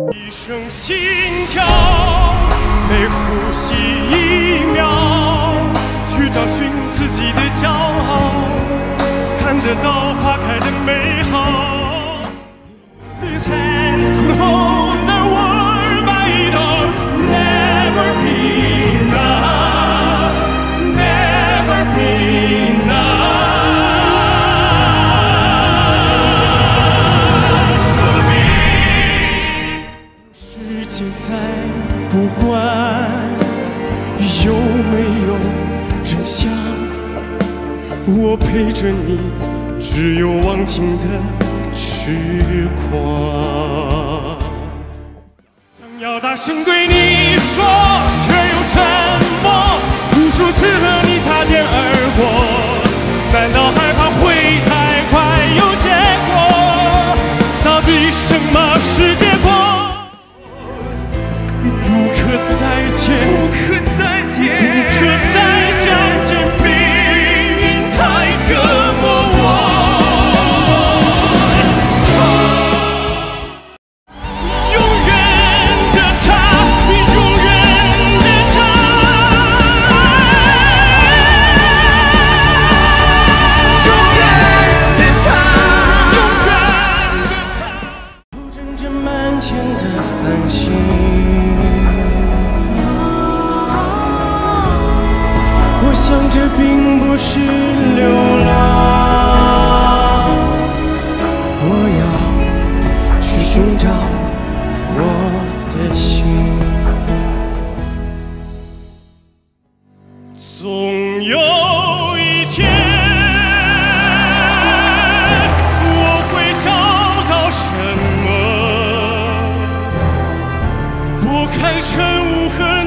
一声心跳，每呼吸一秒，去找寻自己的骄傲，看得到花开的美好。This hand could hold the world, but it'll never be enough, never be enough. 世界再不管有没有真相，我陪着你，只有忘情的痴狂。想要大声对你说，却又沉默，无数次和你擦肩而过，难道害怕会太快有结果？到底什么是结果？不可再见，不可再见，不可再相见，命运太折磨我。永远的他，永远的他，永远的他，永远的他，不阵阵满天的繁星。我想这并不是流浪，我要去寻找我的心。总有一天，我会找到什么，不堪尘雾和